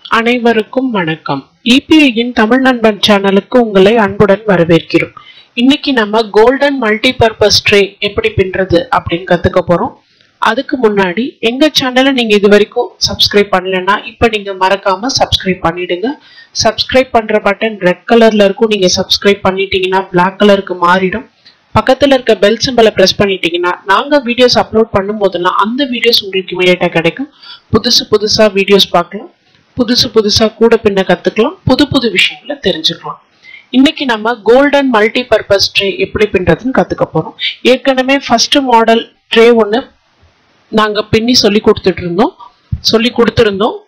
அனைவருக்கும் வணக்கம். EPIயின் தமிழ் நண்பன் சேனலுக்கு உங்களை அன்புடன் வரவேற்கிறோம். இன்னைக்கு நம்ம கோல்டன் மல்டிபர்பஸ் ட்ரே எப்படி பின்றது அப்படின்னு கத்துக்க போறோம். அதுக்கு முன்னாடி எங்க சேனலை நீங்க இது வரைக்கும் சப்ஸ்கிரைப் பண்ணலன்னா இப்ப நீங்க மறக்காம சப்ஸ்கிரைப் பண்ணிடுங்க. சப்ஸ்கிரைப் பண்ற பட்டன் ரெட் கலர்ல இருக்கும். நீங்க சப்ஸ்கிரைப் பண்ணிட்டீங்கன்னா பிளாக் கலருக்கு மாறிடும். பக்கத்துல இருக்க பெல் சிம்பலை பிரஸ் பண்ணிட்டீங்கன்னா நாங்க வீடியோஸ் அப்லோட் பண்ணும் போதெல்லாம் அந்த வீடியோஸ் உங்களுக்கு இமீடியட்டா கிடைக்கும். புதுசா வீடியோஸ் பார்க்கலாம், புதுசா கூட பின்ன கத்துக்கலாம், புது விஷயங்களை தெரிஞ்சுக்கலாம். இன்னைக்கு நம்ம கோல்டன் மல்டிபர்பஸ் ட்ரே எப்படி பின்றதுன்னு கத்துக்க போறோம். ஏற்கனவே ஃபர்ஸ்ட் மாடல் ட்ரே ஒன்று நாங்க பின்னி சொல்லி கொடுத்துருந்தோம்.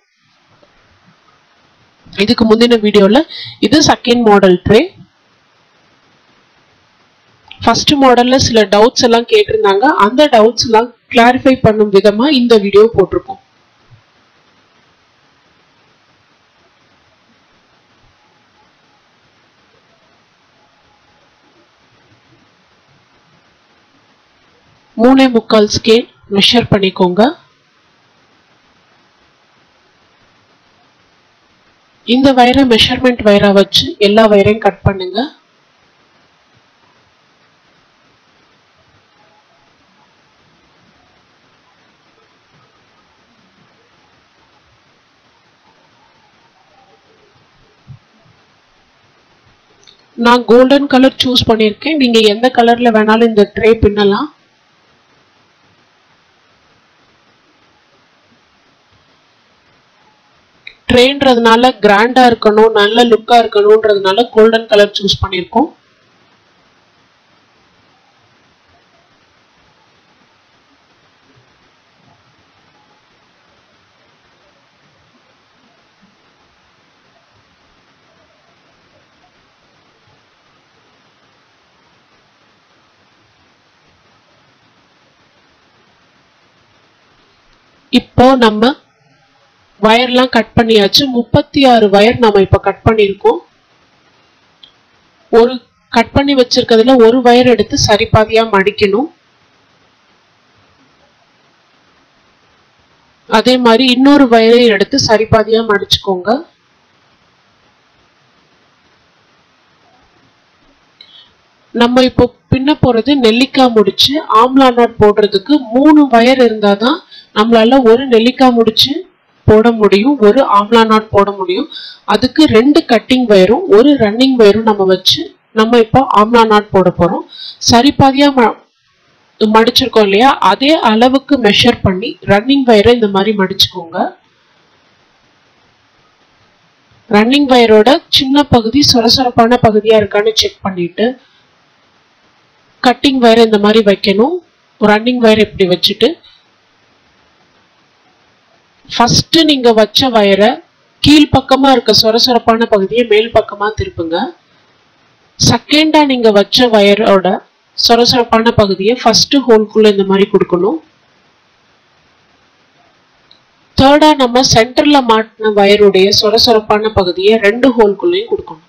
இதுக்கு முந்தின வீடியோல இது செகண்ட் மாடல் ட்ரே. ஃபர்ஸ்ட் மாடல்ல சில டவுட்ஸ் எல்லாம் கேட்டிருந்தாங்க. அந்த டவுட்ஸ் எல்லாம் கிளாரிஃபை பண்ணும் விதமா இந்த வீடியோ போட்டிருக்கோம். மூணே முக்கால் ஸ்கேல் மெஷர் பண்ணிக்கோங்க. இந்த வயரை மெஷர்மெண்ட் வயரா வச்சு எல்லா வயரையும் கட் பண்ணுங்க. நான் கோல்டன் கலர் சூஸ் பண்ணிருக்கேன். நீங்க எந்த கலர்ல வேணாலும் இந்த ட்ரே பின்னலாம். ட்ரேன்றதுனால கிராண்டா இருக்கணும், நல்ல லுக்கா இருக்கணும்ன்றதுனால கோல்டன் கலர் சூஸ் பண்ணிருக்கோம். இப்போ நம்ம வயர்லாம் கட் பண்ணியாச்சு. 36 வயர் நம்ம இப்ப கட் பண்ணிருக்கோம். ஒரு கட் பண்ணி வச்சிருக்கிறதுல ஒரு வயர் எடுத்து சரிபாதியா மடிக்கணும். அதே மாதிரி இன்னொரு வயரை எடுத்து சரிபாதியா மடிச்சுக்கோங்க. நம்ம இப்போ பின்ன போறது நெல்லிக்காய் முடிச்சு ஆம்லா நாட் போடுறதுக்கு 3 வயர் இருந்தாதான் நம்மளால ஒரு நெல்லிக்காய் முடிச்சு போட முடியும், ஒரு ஆம்லா நாட் போட முடியும். அதுக்கு 2 கட்டிங் வயரும் ஒரு ரன்னிங் வயரும் நம்ம வச்சு நம்ம இப்போ ஆம்லா நாட் போட போறோம். சரிபாதியா மடிச்சிருக்கோம் இல்லையா, அதே அளவுக்கு மெஷர் பண்ணி ரன்னிங் வயரை இந்த மாதிரி மடிச்சுக்கோங்க. ரன்னிங் வயரோட சின்ன பகுதி சொரசொரப்பான பகுதியா இருக்கான்னு செக் பண்ணிட்டு கட்டிங் வயரை இந்த மாதிரி வைக்கணும். ரன்னிங் வயர் இப்படி வச்சுட்டு ஃபர்ஸ்ட் நீங்க வச்ச வயரை கீழ்பக்கமா இருக்க சொரசொரப்பான பகுதியை மேல் பக்கமா திருப்புங்க. செகண்டா நீங்க வச்ச வயரோட சொரசொரப்பான பகுதியை ஃபர்ஸ்ட் ஹோல்குள்ள இந்த மாதிரி கொடுக்கணும். தேர்டா நம்ம சென்டர்ல மாட்டின வயருடைய சொரசொரப்பான பகுதியை 2 ஹோல்குள்ளையும் கொடுக்கணும்.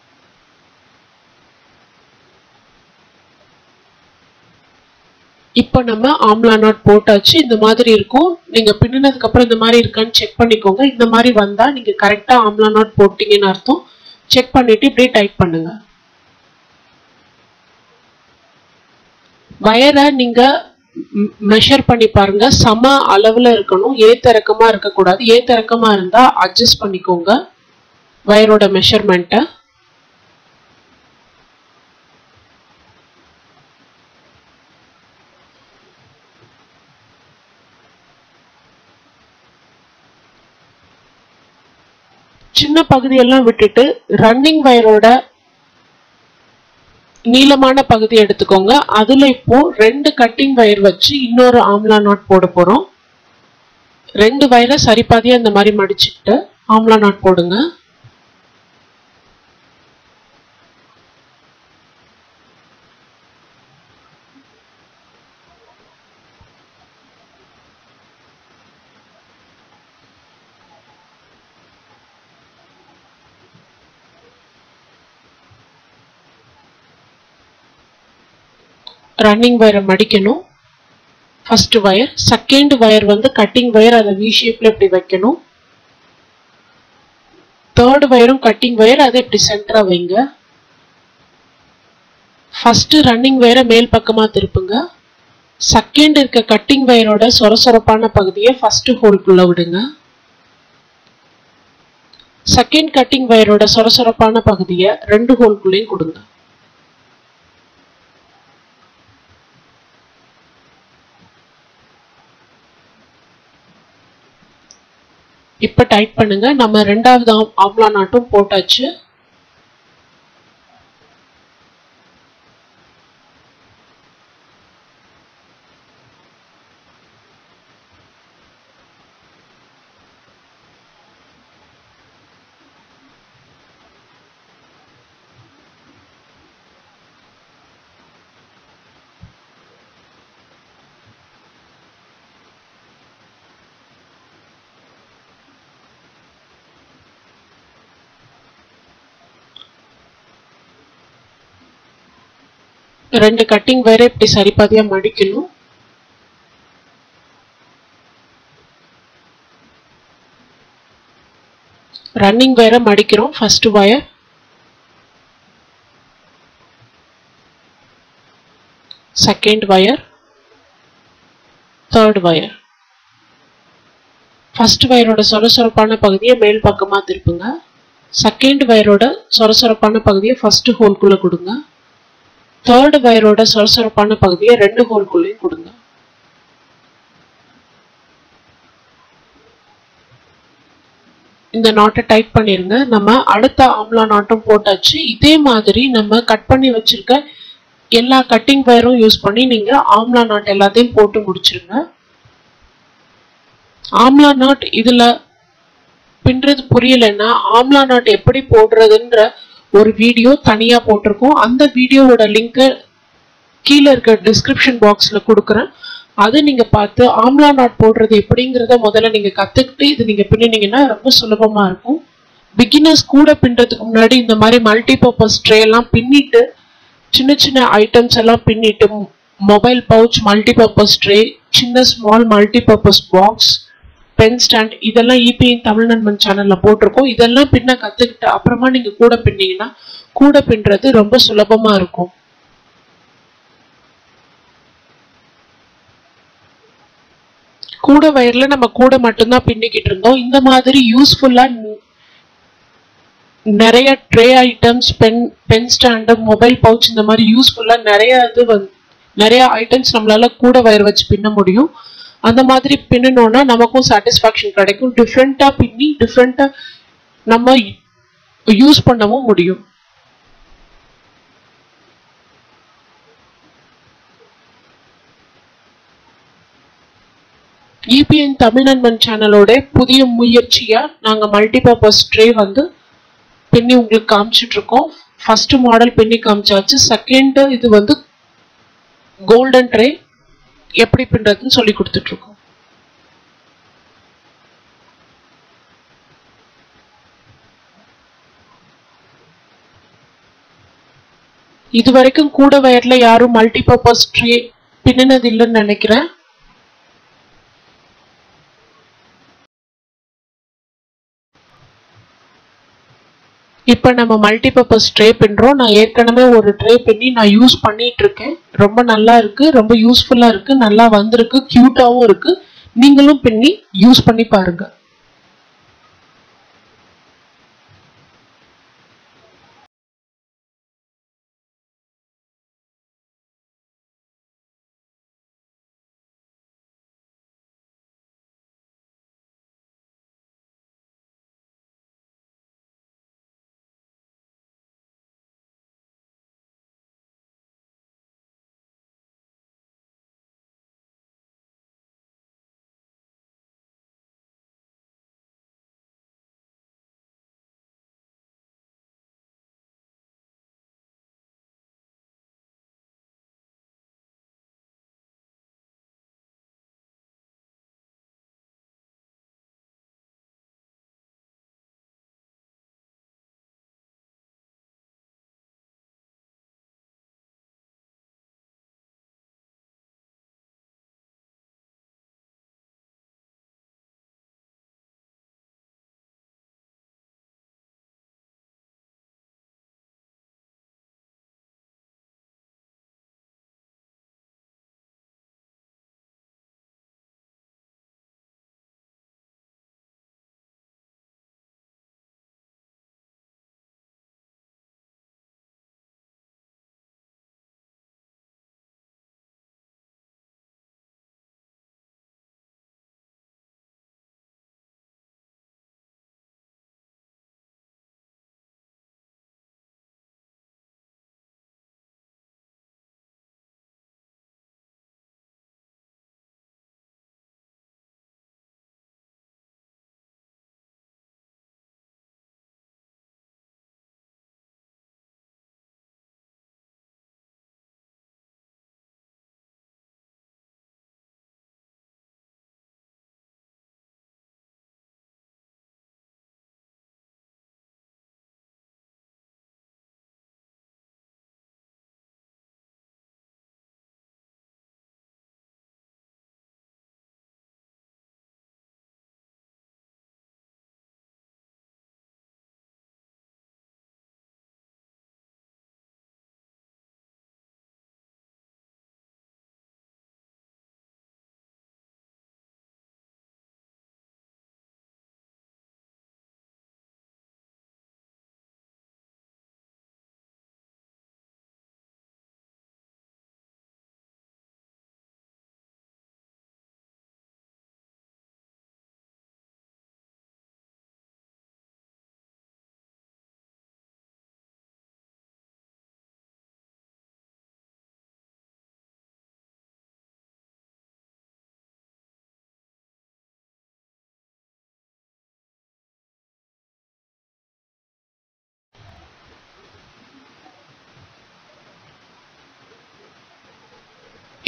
இப்போ நம்ம ஆம்லா நாட் போட்டாச்சு. இந்த மாதிரி இருக்கும். நீங்க பின்னினதுக்கு அப்புறம் இந்த மாதிரி இருக்கான்னு செக் பண்ணிக்கோங்க. இந்த மாதிரி வந்தா நீங்க கரெக்டா ஆம்லா நாட் போட்டீங்கன்னு அர்த்தம். செக் பண்ணிட்டு இப்படியே டைட் பண்ணுங்க. வயரை நீங்க மெஷர் பண்ணி பாருங்க. சம அளவுல இருக்கணும், ஏத்திறக்கமா இருக்கக்கூடாது. ஏத்திறக்கமா இருந்தா அட்ஜஸ்ட் பண்ணிக்கோங்க வயரோட மெஷர்மெண்ட்டை. சின்ன பகுதியெல்லாம் விட்டுட்டு ரன்னிங் வயரோட நீளமான பகுதி எடுத்துக்கோங்க. அதுல இப்போ 2 கட்டிங் வயர் வச்சு இன்னொரு ஆம்லா நாட் போட போறோம். 2 வயரை சரிபாதியா இந்த மாதிரி மடிச்சுட்டு ஆம்லா நாட் போடுங்க. ரன்னிங் வயரை மடிக்கணும். ஃபர்ஸ்ட் வயர், செகண்ட் வயர் வந்து கட்டிங் வயர், அதை வி ஷேப்ல இப்படி வைக்கணும். தேர்ட் வயரும் கட்டிங் வயர் அதை இப்படி சென்டரா வைங்க. ஃபர்ஸ்ட் ரன்னிங் வயரை மேல் பக்கமா திருப்புங்க. செகண்ட் இருக்க கட்டிங் வயரோட சொரசொரப்பான பகுதியை ஃபர்ஸ்ட் ஹோல்குள்ள விடுங்க. செகண்ட் கட்டிங் வயரோட சொரசொரப்பான பகுதியை ரெண்டு ஹோல்குள்ளேயும் கொடுங்க. இப்ப டைட் பண்ணுங்க. நம்ம ரெண்டாவது ஆம்லா நாட்டும் போட்டாச்சு. ரெண்டு கட்டிங் வயரை இப்படி சரிபாதியா மடிக்கணும். ரன்னிங் வயரை மடிக்கிறோம். First wire, second wire, third wire. First வயரோட சொரசொரப்பான பகுதியை மேல் பக்கமா திருப்புங்க. செகண்ட் வயரோட சொரசொரப்பான பகுதியை ஃபர்ஸ்ட் ஹோல்குள்ள கொடுங்க. தேர்ட் வயரோட சொரசொரப்பான பகுதியை ரெண்டு ஹோல்குள்ளேயும் கொடுங்க. இந்த நாட்டை டைட் பண்ணிருங்க. நம்ம அடுத்த ஆம்லா நாட்டும் போட்டாச்சு. இதே மாதிரி நம்ம கட் பண்ணி வச்சிருக்க எல்லா கட்டிங் வயரும் யூஸ் பண்ணி நீங்க ஆம்லா நாட் எல்லாத்தையும் போட்டு முடிச்சிருங்க. ஆம்லா நாட் இதுல பின்றது புரியலன்னா ஆம்லா நாட் எப்படி போடுறதுன்ற ஒரு வீடியோ தனியா போட்டிருக்கோம். அந்த வீடியோவோட லிங்க் கீழே இருக்க டிஸ்கிரிப்ஷன் பாக்ஸ்ல கொடுக்குறேன். அது நீங்க பார்த்து ஆம்லா நாட் போடுறது எப்படிங்கிறத முதல்ல நீங்க கத்துக்கிட்டு இது நீங்க பின்னினீங்கன்னா ரொம்ப சுலபமா இருக்கும். பிகினர்ஸ் கூட பின்றதுக்கு முன்னாடி இந்த மாதிரி மல்டி பர்பஸ் ட்ரே எல்லாம் பின்னிட்டு சின்ன சின்ன ஐட்டம்ஸ் எல்லாம் பின்னிட்டு mobile pouch, multi purpose tray, சின்ன small multi purpose box, pen stand இதெல்லாம் இபிஎன் தமிழ் நண்பன் சேனல்ல போட்டிருக்கோம். இதெல்லாம் பின்ன கத்துக்கிட்டு அப்புறமா நீங்க கூட பின்னீங்கன்னா கூட பின்றது ரொம்ப சுலபமா இருக்கும். கூட வயர்ல நம்ம கூட மட்டும்தான் பின்னிக்கிட்டு இருந்தோம். இந்த மாதிரி யூஸ்ஃபுல்லா நிறைய tray items, pen stand, mobile pouch இந்த மாதிரி யூஸ்ஃபுல்லா நிறைய ஐட்டம்ஸ் நம்மளால கூட வயர் வச்சு பின்ன முடியும். அந்த மாதிரி பின்னணும்னா நமக்கும் சாட்டிஸ்ஃபேக்ஷன் கிடைக்கும். டிஃப்ரெண்டா பின்னி டிஃப்ரெண்டா நம்ம யூஸ் பண்ணவும் முடியும். இபிஎன் தமிழ் நண்பன் சேனலோட புதிய முயற்சியா நாங்க மல்டி பர்பஸ் ட்ரே பின்னி உங்களுக்கு காமிச்சிட்டு இருக்கோம். ஃபர்ஸ்ட் மாடல் பின்னி காமிச்சாச்சு. செகண்ட் இது கோல்டன் ட்ரே எப்படி பின்றதுன்னு சொல்லி கொடுத்துட்டு இருக்கோம். இது வரைக்கும் கூட வயர்ல யாரும் மல்டி பர்பஸ் ட்ரே பின்னினது இல்லைன்னு நினைக்கிறேன். இப்ப நம்ம மல்டி பர்பஸ் ட்ரே பின்றோம். நான் ஏற்கனவே ஒரு ட்ரே பின்னி நான் யூஸ் பண்ணிட்டு இருக்கேன். ரொம்ப நல்லா இருக்கு, ரொம்ப யூஸ்ஃபுல்லா இருக்கு, நல்லா வந்திருக்கு, கியூட்டாவும் இருக்கு. நீங்களும் பின்னி யூஸ் பண்ணி பாருங்க.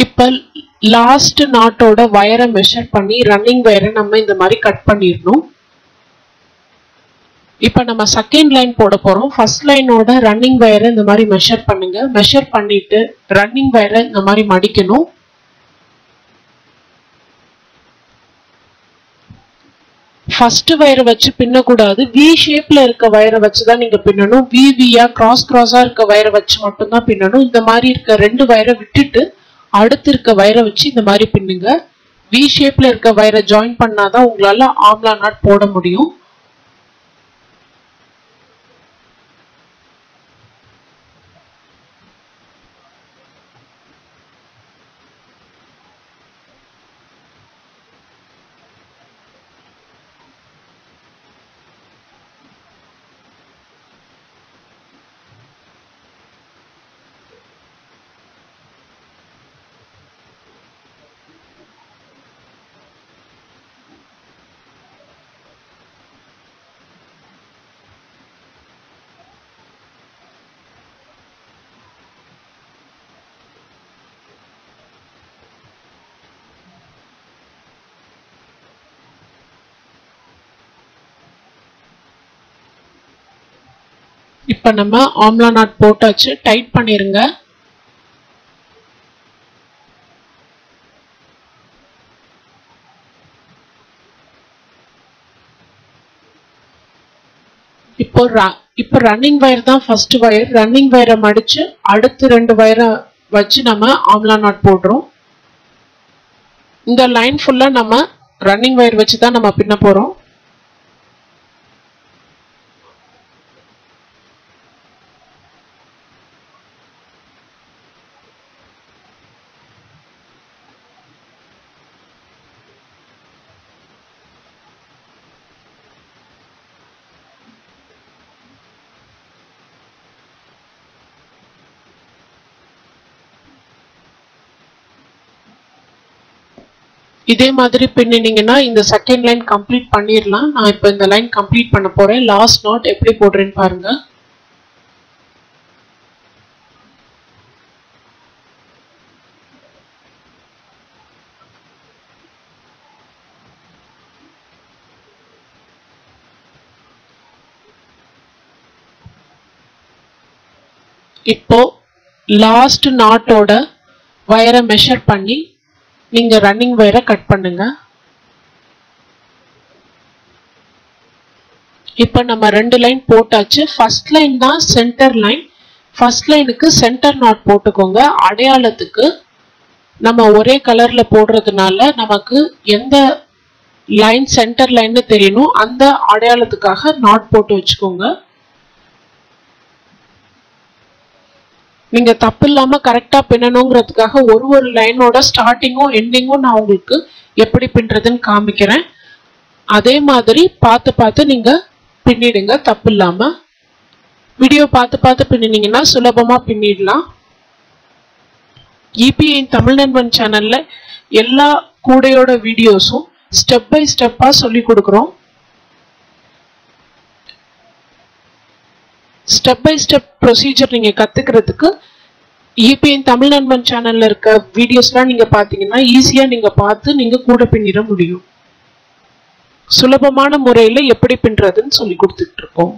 இப்ப லாஸ்ட் நாட்டோட வயரை மெஷர் பண்ணி ரன்னிங் வயரை நம்ம இந்த மாதிரி கட் பண்ணிடணும். இப்ப நம்ம செகண்ட் லைன் போட போறோம். ஃபர்ஸ்ட் லைனோட ரன்னிங் வயரை இந்த மாதிரி மெஷர் பண்ணுங்க. மெஷர் பண்ணிட்டு ரன்னிங் வயரை இந்த மாதிரி மடிக்கணும். ஃபர்ஸ்ட் வயரை வச்சு பின்னக்கூடாது. வி ஷேப்ல இருக்க வயரை வச்சுதான் நீங்க பின்னணும். விவியா கிராஸா இருக்க வயரை வச்சு மட்டும்தான் பின்னணும். இந்த மாதிரி இருக்க ரெண்டு வயரை விட்டுட்டு அடுத்து இருக்க வயரை வச்சு இந்த மாதிரி பின்னுங்க. வி ஷேப்ல இருக்க வயரை ஜாயின் பண்ணாதான் உங்களால ஆம்லா நாட் போட முடியும். இப்ப நம்ம ஆம்லா நாட் போட்டாச்சு. டைட் பண்ணிருங்க. இப்போ ரன்னிங் வயர் தான் ஃபர்ஸ்ட் வயர். ரன்னிங் வயரை மடிச்சு அடுத்து ரெண்டு வயரை வச்சு நம்ம ஆம்லா நாட் போடுறோம். இந்த லைன் ஃபுல்லா நம்ம ரன்னிங் வயர் வச்சு தான் நம்ம பின்ன போறோம். இதே மாதிரி பின்னினீங்கன்னா இந்த செகண்ட் லைன் கம்ப்ளீட் பண்ணிடலாம். நான் இப்போ இந்த லைன் கம்ப்ளீட் பண்ண போறேன். லாஸ்ட் நாட் எப்படி போடுறேன்னு பாருங்க. இப்போ லாஸ்ட் நாட்டோட வயரை மெஷர் பண்ணி நீங்க ரன்னிங் வயரை கட் பண்ணுங்க. இப்ப நம்ம ரெண்டு லைன் போட்டாச்சு. ஃபர்ஸ்ட் லைன் தான் சென்டர் லைன். ஃபர்ஸ்ட் லைனுக்கு சென்டர் நாட் போட்டுக்கோங்க. அடையாளத்துக்கு நம்ம ஒரே கலர்ல போடுறதுனால நமக்கு எந்த லைன் சென்டர் லைன்னு தெரியணும். அந்த அடையாளத்துக்காக நாட் போட்டு வச்சுக்கோங்க. நீங்க தப்பு இல்லாம கரெக்டா பின்னணுங்கிறதுக்காக ஒரு லைனோட ஸ்டார்டிங்கும் எண்டிங்கும் நான் உங்களுக்கு எப்படி பின்றதுன்னு காமிக்கிறேன். அதே மாதிரி பார்த்து நீங்க பின்னிடுங்க. தப்பு இல்லாம வீடியோ பார்த்து பின்னினீங்கன்னா சுலபமா பின்னிடலாம். EPA தமிழ் நண்பன் சேனல்ல எல்லா கூடையோட வீடியோஸும் ஸ்டெப் பை ஸ்டெப்பா சொல்லி கொடுக்குறோம். ஸ்டெப் பை ஸ்டெப் ப்ரொசீஜர் நீங்க கத்துக்கிறதுக்கு EPA தமிழ் நண்பன் சேனல்ல இருக்க வீடியோஸ்லாம் நீங்க பாத்தீங்கன்னா ஈஸியா நீங்க பார்த்து நீங்க கூட பின்னிட முடியும். சுலபமான முறையில எப்படி பின்றதுன்னு சொல்லி கொடுத்துட்டு இருக்கோம்.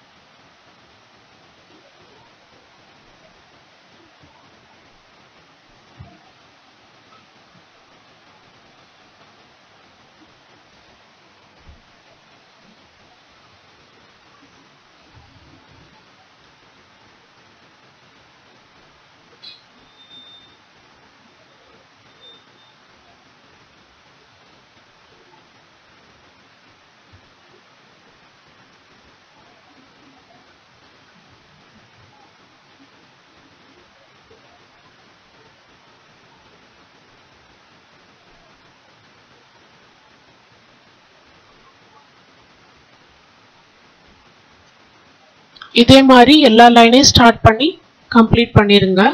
இதே மாதிரி எல்லா லைனையும் ஸ்டார்ட் பண்ணி கம்ப்ளீட் பண்ணிருங்க.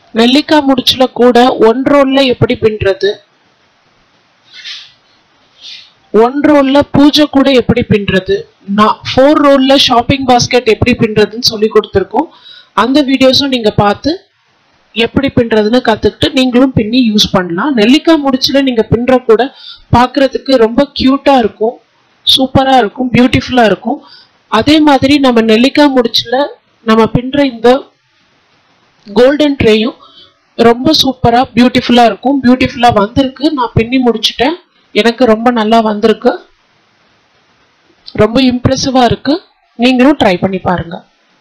நெல்லிக்காய் முடிச்சுல கூட 1 ரோல்ல எப்படி பின்றது, 1 ரோல்ல பூஜை கூட எப்படி பின்றது, 4 ரோல்ல ஷாப்பிங் பாஸ்கெட் எப்படி பின்றதுன்னு சொல்லி கொடுத்துருக்கோம். அந்த வீடியோஸும் நீங்க பார்த்து எப்படி பின்றதுன்னு கத்துக்கிட்டு நீங்களும் பின்னி யூஸ் பண்ணலாம். நெல்லிக்காய் முடிச்சுல நீங்க பின்ற கூட பார்க்கிறதுக்கு ரொம்ப கியூட்டா இருக்கும், சூப்பரா இருக்கும், பியூட்டிஃபுல்லா இருக்கும். அதே மாதிரி நம்ம நெல்லிக்காய் முடிச்சுல நம்ம பின்ற இந்த கோல்டன் ட்ரேயும் ரொம்ப சூப்பரா பியூட்டிஃபுல்லா இருக்கும். பியூட்டிஃபுல்லா வந்திருக்கு. நான் பின்னி முடிச்சிட்டேன். எனக்கு ரொம்ப நல்லா வந்திருக்கு. ரொம்ப இம்ப்ரெசிவா இருக்கு. நீங்களும் ட்ரை பண்ணி பாருங்க.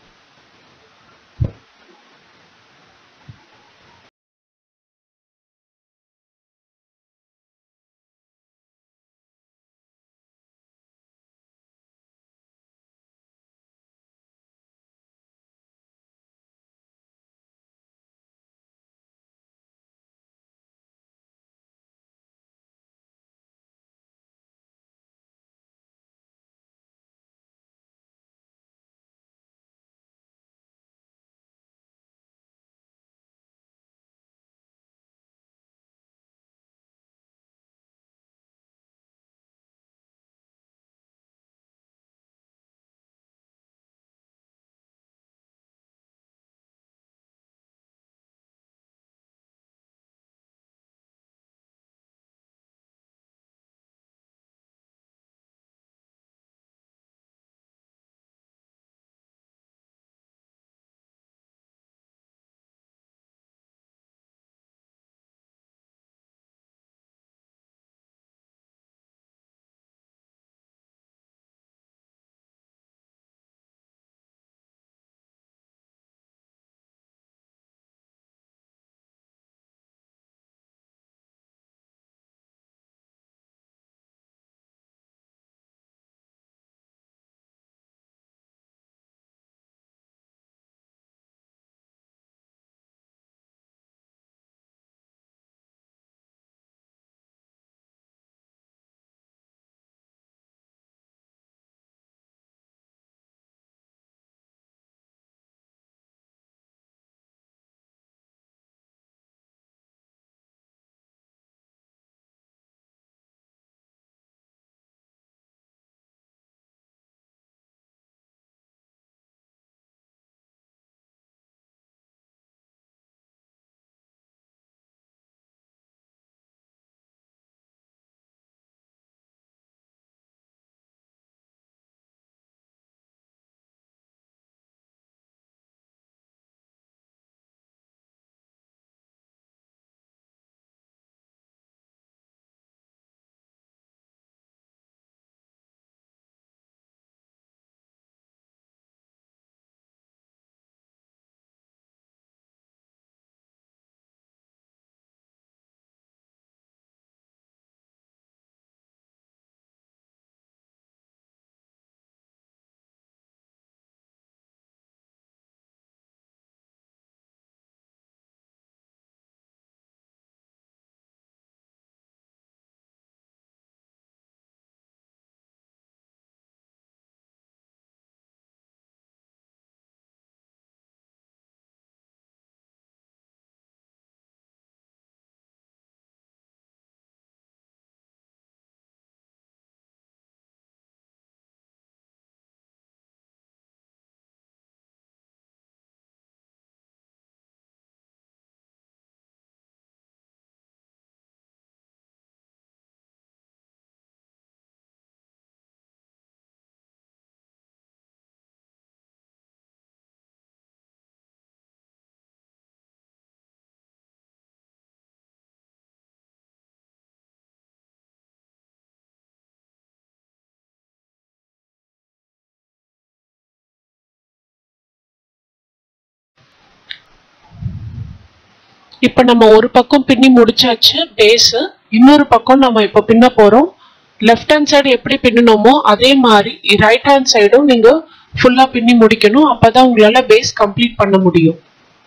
இப்ப நம்ம ஒரு பக்கம் பின்னி முடிச்சாச்சு பேஸ். இன்னொரு பக்கம் நம்ம இப்ப பின்ன போறோம். லெஃப்ட் ஹேண்ட் சைடு எப்படி பின்னணுமோ அதே மாதிரி ரைட் ஹேண்ட் சைடும் நீங்க ஃபுல்லா பின்னி முடிக்கணும். அப்பதான் உங்களால பேஸ் கம்ப்ளீட் பண்ண முடியும்.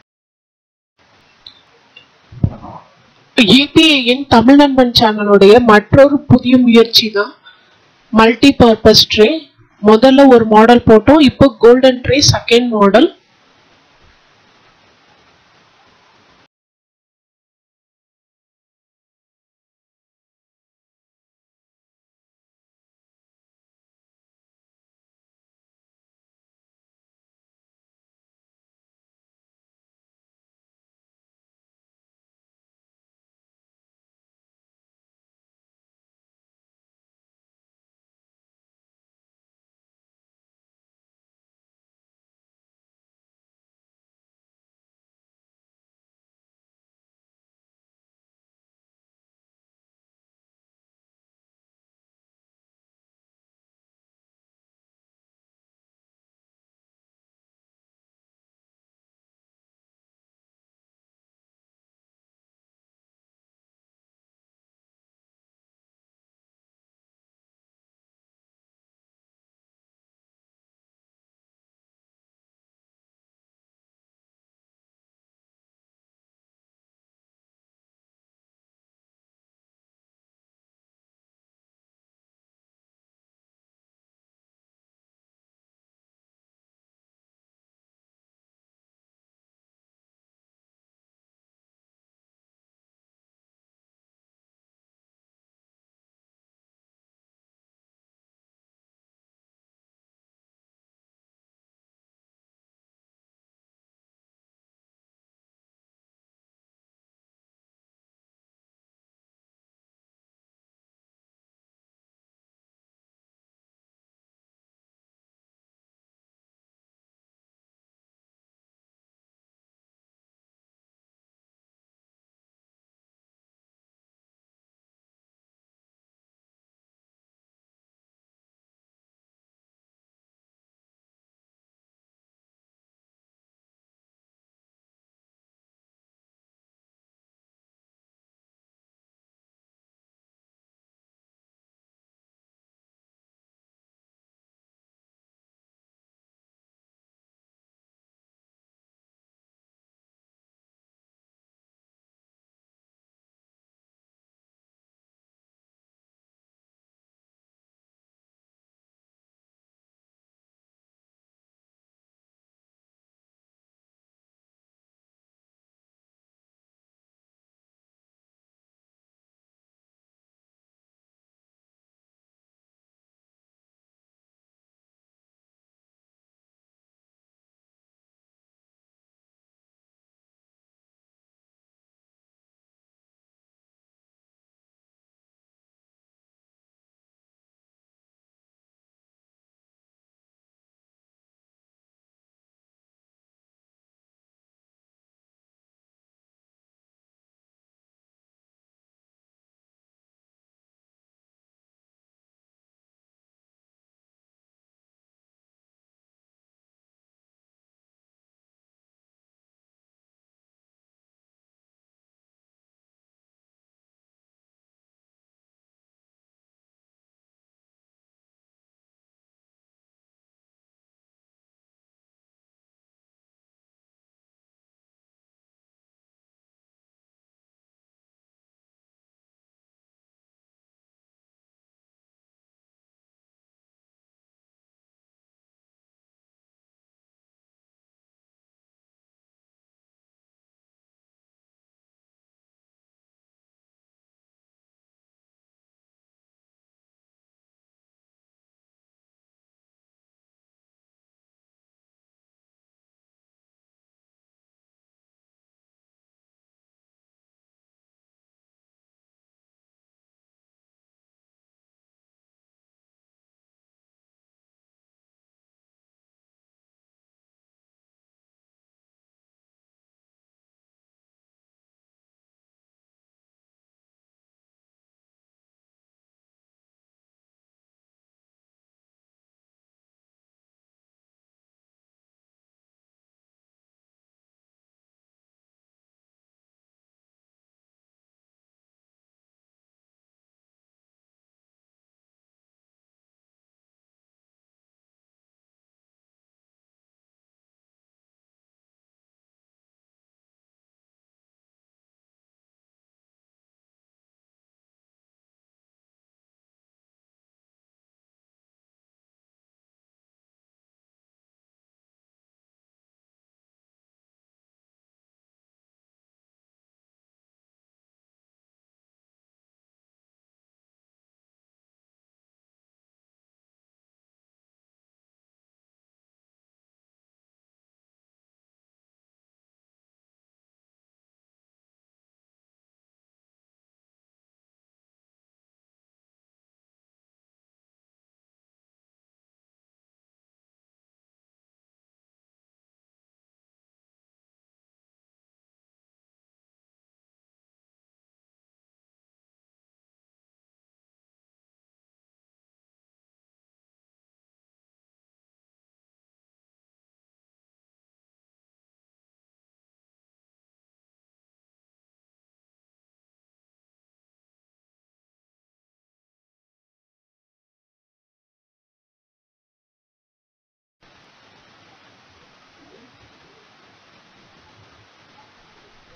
EPAயின் தமிழ் நண்பன் சேனலுடைய மற்றொரு புதிய முயற்சி தான் மல்டி பர்பஸ் ட்ரே. முதல்ல ஒரு மாடல் போட்டோம். இப்போ கோல்டன் ட்ரே செகண்ட் மாடல்.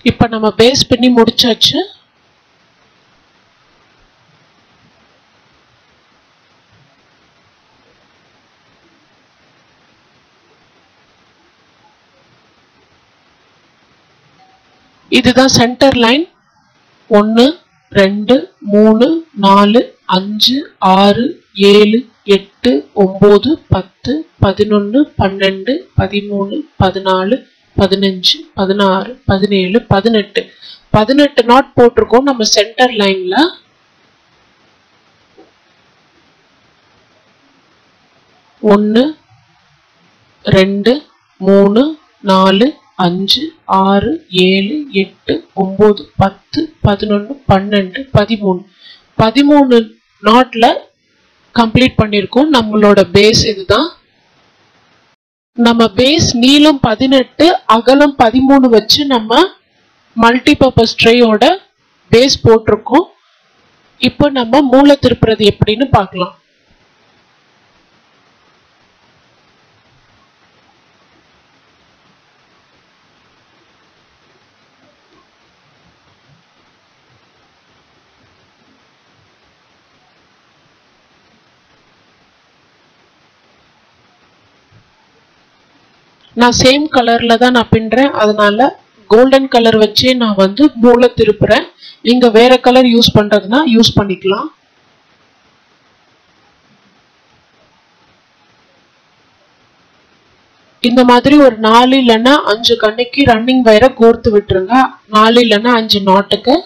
இப்போ நம்ம பேஸ் பண்ணி முடிச்சாச்சு. இதுதான் சென்டர் லைன். 1 2 3 4 5 6 7 8 9 10 11 12 13 14 15 16 17 18 18 நாட் போட்டிருக்கோம் நம்ம சென்டர் லைன்ல. ஒன்று 2 3 4 5 6 7 8 9 10 11 12 13 13 நாட்ல கம்ப்ளீட் பண்ணிருக்கோம். நம்மளோட பேஸ் இதுதான். நம்ம பேஸ் நீளம் 18 அகலம் 13 வச்சு நம்ம மல்டிபர்பஸ் ட்ரேயோட பேஸ் போட்டிருக்கோம். இப்போ நம்ம மூலை திருப்புறது எப்படின்னு பார்க்கலாம். நான் சேம் கலர்ல தான் நான் பின்றேன், அதனால கோல்டன் கலர் வச்சே நான் வந்து மூலை திருப்புறேன். நீங்க வேற கலர் யூஸ் பண்றதுன்னா யூஸ் பண்ணிக்கலாம். இந்த மாதிரி ஒரு 4 இல்லைன்னா 5 கண்ணிக்கு ரன்னிங் வயரை கோர்த்து விட்டுருங்க. 4 இல்லைன்னா 5 நாட்டுக்கு.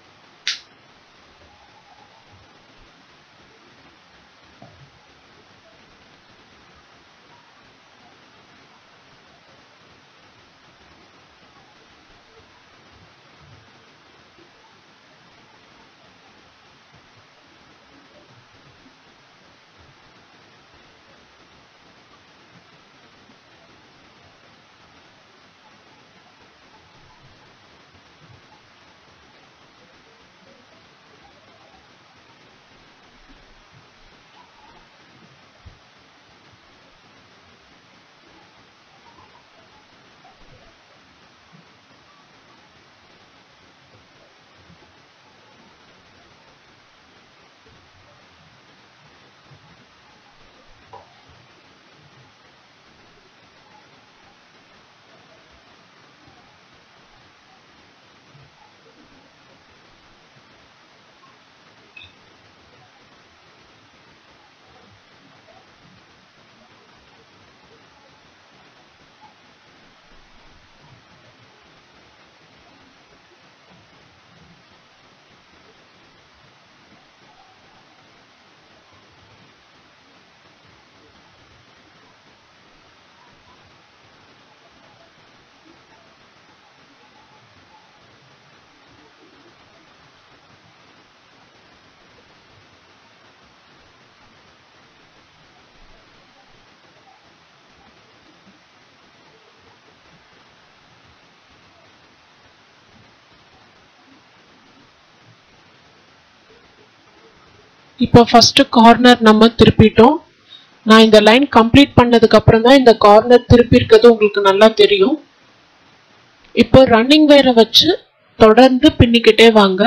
இப்போ ஃபர்ஸ்ட் கார்னர் நம்ம திருப்பிட்டோம். நான் இந்த லைன் கம்ப்ளீட் பண்ணதுக்கு அப்புறம் தான் இந்த கார்னர் திருப்பி இருக்கிறது உங்களுக்கு நல்லா தெரியும். இப்போ ரன்னிங் வயரை வச்சு தொடர்ந்து பின்னிக்கிட்டே வாங்க.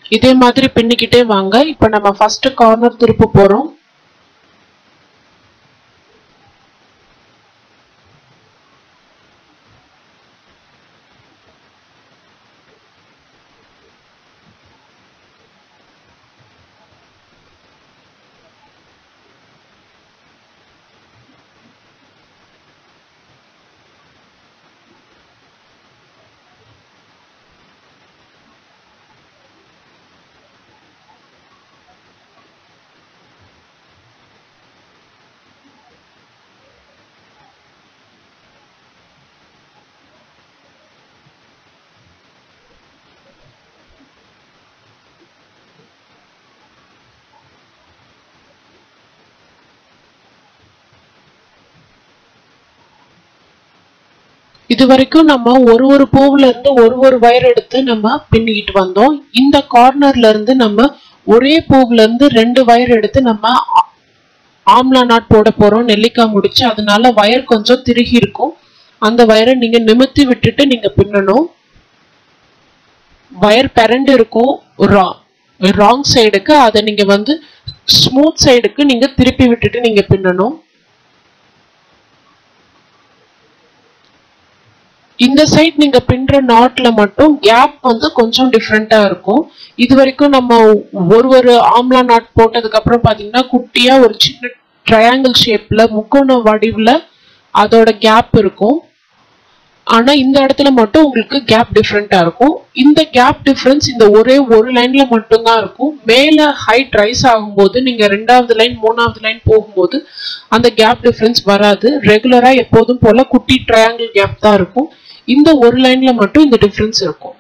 இதே மாதிரி பின்னிக்கிட்டே வாங்க. இப்போ நம்ம ஃபர்ஸ்ட் கார்னர் திருப்ப போறோம். இது வரைக்கும் நம்ம ஒரு பூவுல இருந்து ஒரு வயர் எடுத்து நம்ம பின்னிக்கிட்டு வந்தோம். இந்த கார்னர்ல இருந்து நம்ம ஒரே பூவுல இருந்து 2 வயர் எடுத்து நம்ம ஆம்லா நாட் போட போறோம், நெல்லிக்காய் முடிச்சு. அதனால வயர் கொஞ்சம் திருகி இருக்கும். அந்த வயரை நீங்க நிமித்தி விட்டுட்டு நீங்க பின்னணும். வயர் பரண்டு இருக்கும் ராங் சைடுக்கு, அதை நீங்க வந்து ஸ்மூத் சைடுக்கு நீங்க திருப்பி விட்டுட்டு நீங்க பின்னணும். இந்த சைட் நீங்க பின்ற நாட்ல மட்டும் கேப் வந்து கொஞ்சம் டிஃப்ரெண்டா இருக்கும். இது வரைக்கும் நம்ம ஒரு ஆம்லா நாட் போட்டதுக்கு அப்புறம் பாத்தீங்கன்னா குட்டியா ஒரு சின்ன ட்ரையாங்கிள் ஷேப்ல முக்கோண வடிவுல அதோட கேப் இருக்கும். ஆனா இந்த இடத்துல மட்டும் உங்களுக்கு கேப் டிஃப்ரெண்டா இருக்கும். இந்த கேப் டிஃபரன்ஸ் இந்த ஒரு லைன்ல மட்டும்தான் இருக்கும். மேல ஹைட் ரைஸ் ஆகும்போது நீங்க 2வது லைன் 3வது லைன் போகும்போது அந்த கேப் டிஃபரன்ஸ் வராது. ரெகுலரா எப்போதும் போல குட்டி ட்ரையாங்கிள் கேப் தான் இருக்கும். இந்த ஒரு லைன்ல மட்டும் இந்த டிஃபரன்ஸ் இருக்கும்.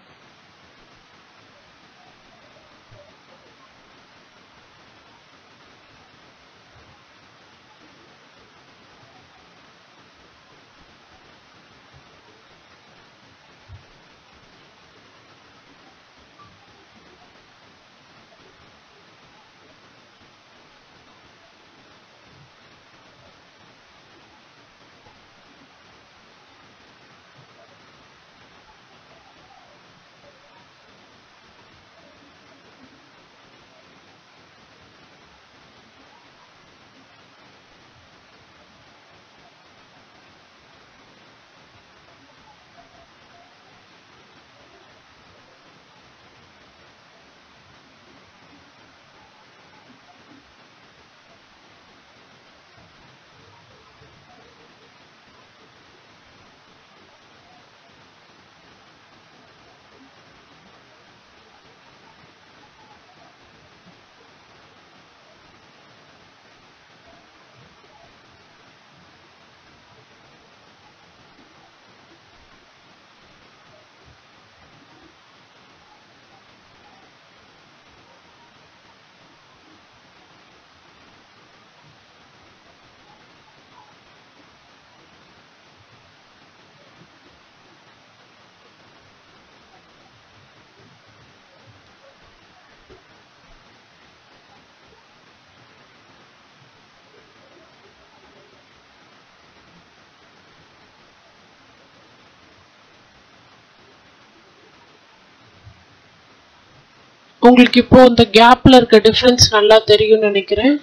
உங்களுக்கு இப்போ இந்த கேப்ல இருக்க டிஃபரன்ஸ் நல்லா தெரியும்னு நினைக்கிறேன்.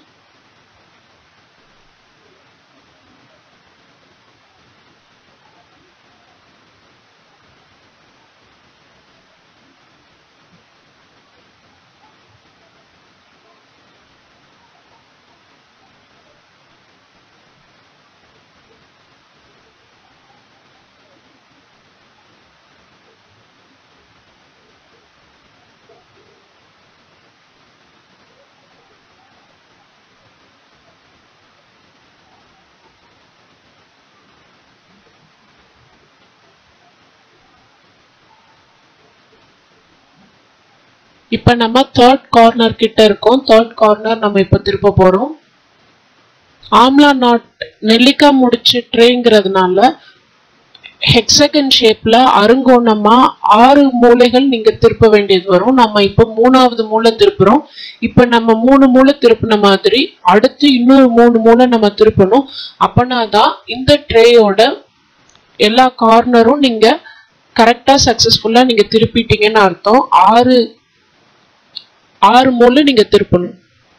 இப்ப நம்ம தேர்ட் கார்னர் கிட்ட இருக்கோம். தேர்ட் கார்னர் நம்ம இப்ப திருப்ப போறோம். ஆம்லா நாட் நெல்லிக்காய் முடிச்சு ட்ரேங்கிறதுனால ஹெக்ஸகன் ஷேப்ல அருங்கோணமா 6 மூலைகள் நீங்க திருப்ப வேண்டியது வரும். நம்ம இப்ப 3வது மூலை திருப்புறோம். இப்ப நம்ம 3 மூலை திருப்பின மாதிரி அடுத்து இன்னொரு 3 மூலை நம்ம திருப்பணும். அப்பனாதான் இந்த ட்ரேயோட எல்லா கார்னரும் நீங்க கரெக்டா சக்சஸ்ஃபுல்லா நீங்க திருப்பிட்டீங்கன்னு அர்த்தம். 6 மோல்ல நீங்க திருப்பணும்.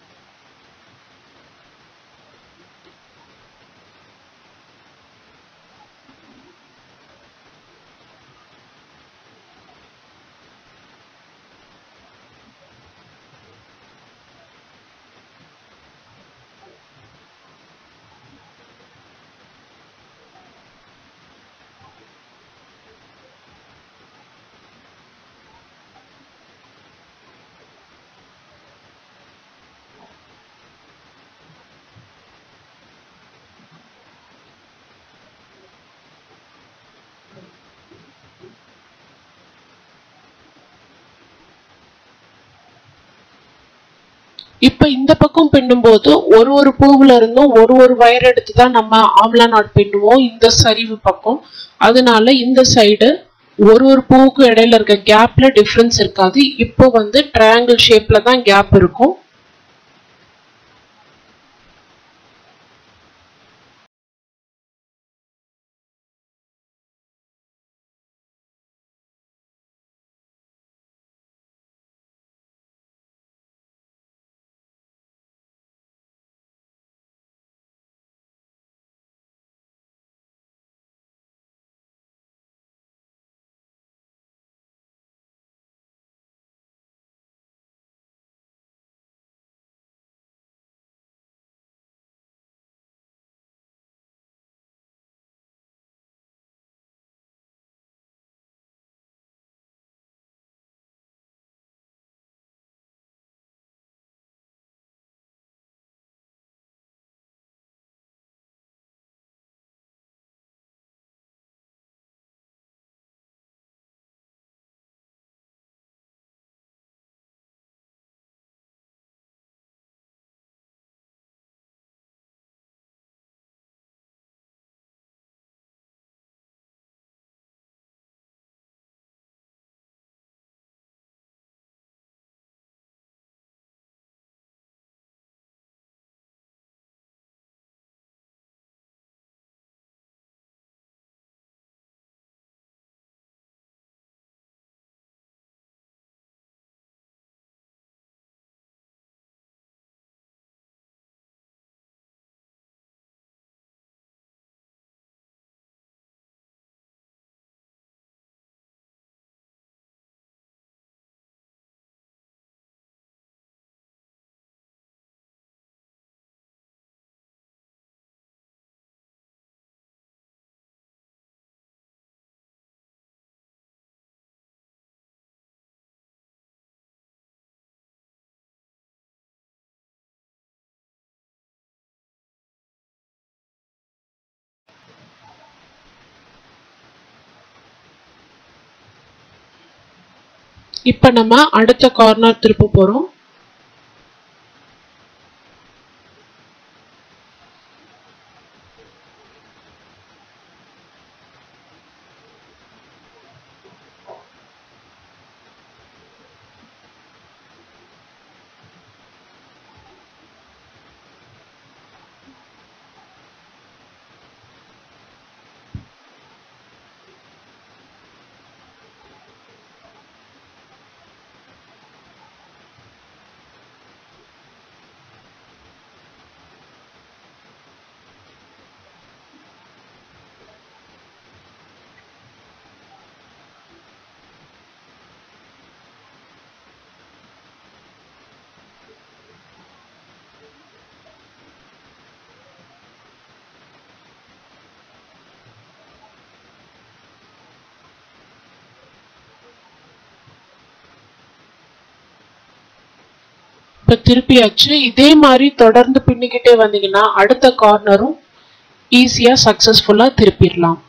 இப்ப இந்த பக்கம் பின்னும்போது ஒரு பூவுல இருந்தும் ஒரு வயர் எடுத்து தான் நம்ம ஆம்லா நாட் பின்னுவோம் இந்த சரிவு பக்கம். அதனால இந்த சைடு ஒரு பூவுக்கு இடையில இருக்க கேப்ல டிஃபரன்ஸ் இருக்காது. இப்போ வந்து ட்ரையாங்கிள் ஷேப்ல தான் கேப் இருக்கும். இப்ப நம்ம அடுத்த கார்னர் திருப்ப போறோம். இப்ப திருப்பியாச்சு. இதே மாதிரி தொடர்ந்து பின்னிக்கிட்டே வந்தீங்கன்னா அடுத்த கார்னரும் ஈஸியா சக்சஸ்ஃபுல்லா திருப்பிடலாம்.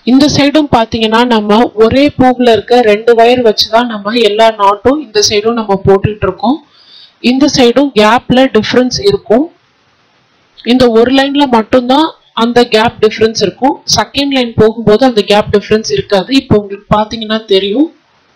இந்த சைடும் பாத்தீங்கன்னா நம்ம ஒரே பூவுல இருக்க 2 வயர் வச்சுதான் நம்ம எல்லா நாட்டும் இந்த சைடும் நம்ம போட்டுட்டு இருக்கோம். இந்த சைடும் கேப்ல டிஃபரன்ஸ் இருக்கும். இந்த ஒரு லைன்ல மட்டும்தான் அந்த கேப் டிஃபரன்ஸ் இருக்கும். செகண்ட் லைன் போகும்போது அந்த கேப் டிஃபரன்ஸ் இருக்காது. இப்போ உங்களுக்கு பாத்தீங்கன்னா தெரியும்.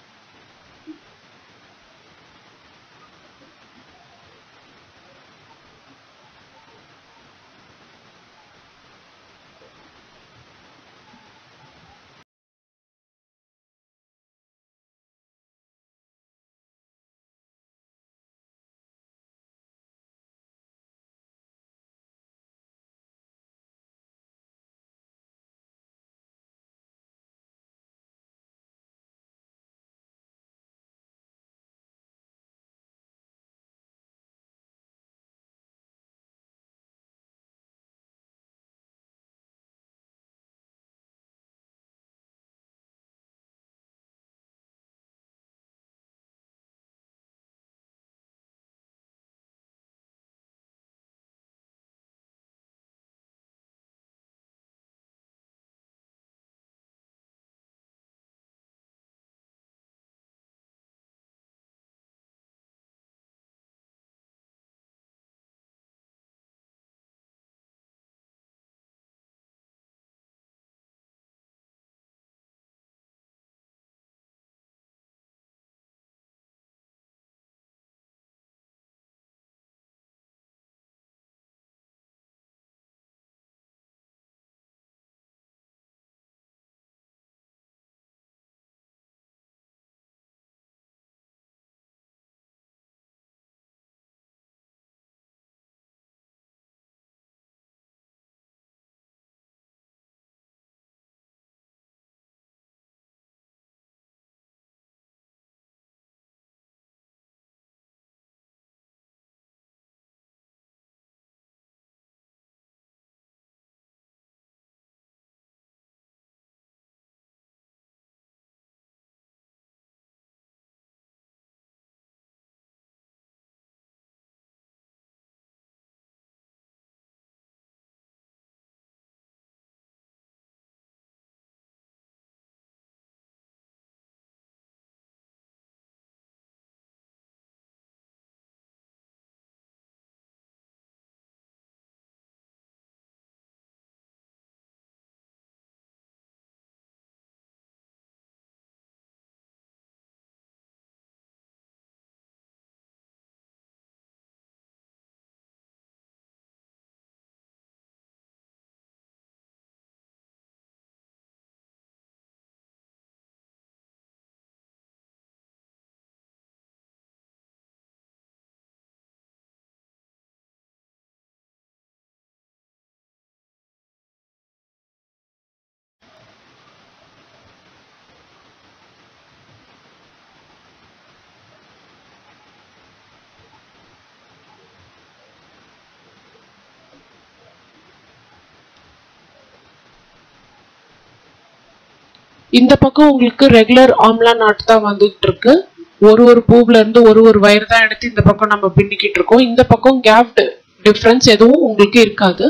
இந்த பக்கம் உங்களுக்கு ரெகுலர் ஆம்லா நாட் தான் வந்துட்டு இருக்கு. ஒரு பூவுல இருந்து ஒரு வயர் தான் எடுத்து இந்த பக்கம் நம்ம பின்னிக்கிட்டு இருக்கோம். இந்த பக்கம் கேப் டிஃபரன்ஸ் எதுவும் உங்களுக்கு இருக்காது.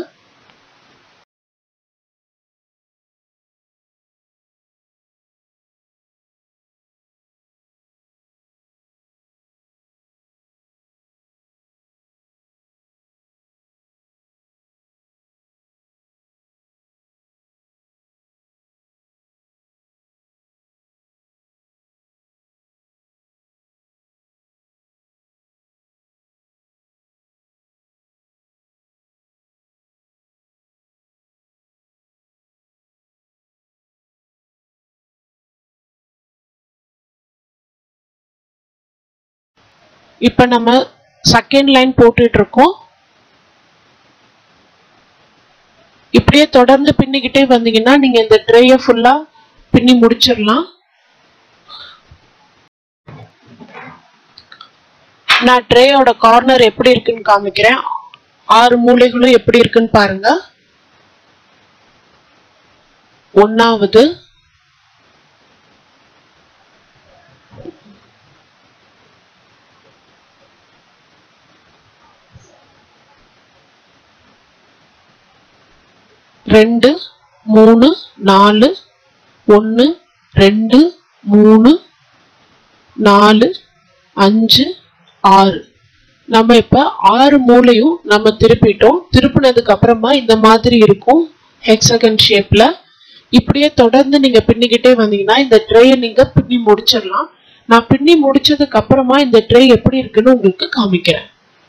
இப்ப நம்ம செகண்ட் லைன் போட்டுட்டு இருக்கோம். இப்படியே தொடர்ந்து பின்னிக்கிட்டே வந்தீங்கன்னா நீங்க இந்த ட்ரேயை ஃபுல்லா பின்னி முடிச்சிடலாம். நான் ட்ரேயோட கார்னர் எப்படி இருக்குன்னு காமிக்கிறேன். 6 மூலைகளும் எப்படி இருக்குன்னு பாருங்க. 1வது, 2, 3, 4, 1 2 3 4 5 6 நம்ம இப்ப 6 மூலையும் நம்ம திருப்பிட்டோம். திருப்பினதுக்கு அப்புறமா இந்த மாதிரி இருக்கும் ஹெக்ஸாகன் ஷேப்ல. இப்படியே தொடர்ந்து நீங்க பின்னிக்கிட்டே வந்தீங்கன்னா இந்த ட்ரேயை நீங்க பின்னி முடிச்சிடலாம். நான் பின்னி முடிச்சதுக்கு அப்புறமா இந்த ட்ரே எப்படி இருக்குன்னு உங்களுக்கு காமிக்கிறேன்.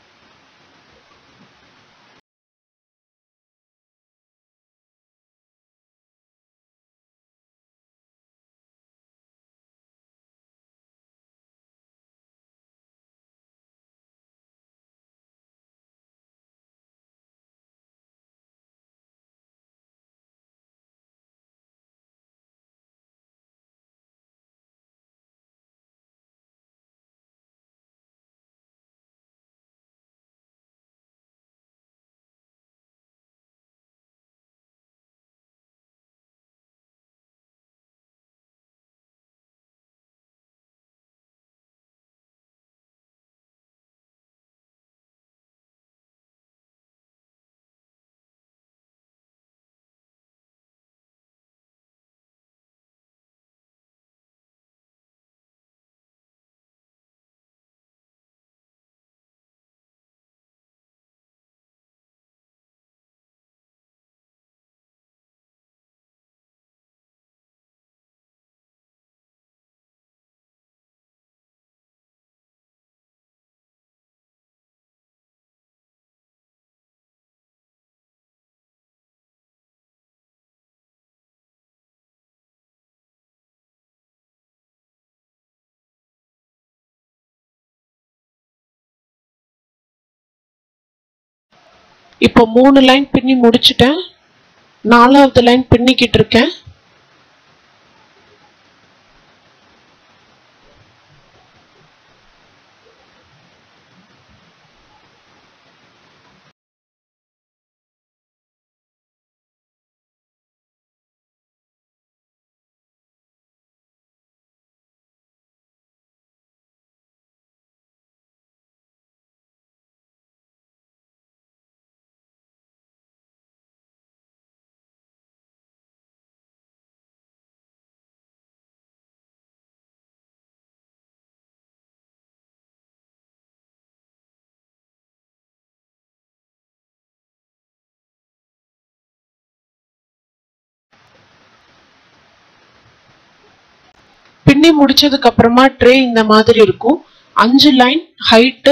இப்போ 3 லைன் பின்னி முடிச்சிட்டேன். 4வது லைன் பின்னிக்கிட்டு இருக்கேன். பின்னி முடிச்சதுக்கு அப்புறமா ட்ரே இந்த மாதிரி இருக்கும். 5 லைன் ஹைட்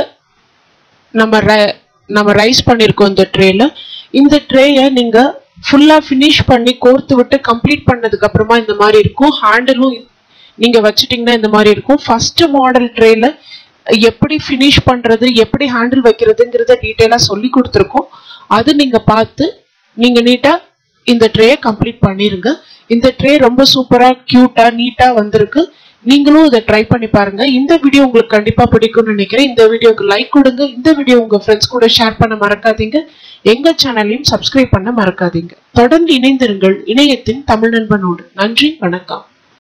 நம்ம ரைஸ் பண்ணிருக்கோம் இந்த ட்ரேல. இந்த ட்ரேயை நீங்க ஃபுல்லா ஃபினிஷ் பண்ணி கோர்த்து விட்டு கம்ப்ளீட் பண்ணதுக்கு அப்புறமா இந்த மாதிரி இருக்கும். ஹேண்டிலும் நீங்க வச்சிட்டீங்கன்னா இந்த மாதிரி இருக்கும். ஃபர்ஸ்ட் மாடல் ட்ரேல எப்படி ஃபினிஷ் பண்றது, எப்படி ஹேண்டில் வைக்கிறதுங்கிறத டீட்டெயிலா சொல்லி கொடுத்துருக்கோம். அது நீங்க பார்த்து நீங்க நீட்டா இந்த ட்ரேயை கம்ப்ளீட் பண்ணிருங்க. இந்த ட்ரே ரொம்ப சூப்பரா கியூட்டா நீட்டா வந்திருக்கு. நீங்களும் இதை ட்ரை பண்ணி பாருங்க. இந்த வீடியோ உங்களுக்கு கண்டிப்பா பிடிக்கும்னு நினைக்கிறேன். இந்த வீடியோக்கு லைக் கொடுங்க. இந்த வீடியோ உங்க ஃப்ரெண்ட்ஸ் கூட ஷேர் பண்ண மறக்காதீங்க. எங்க சேனலையும் சப்ஸ்கிரைப் பண்ண மறக்காதீங்க. தொடர்ந்து இணைந்திருங்கள் இணையத்தின் தமிழ் நண்பனோடு. நன்றி, வணக்கம்.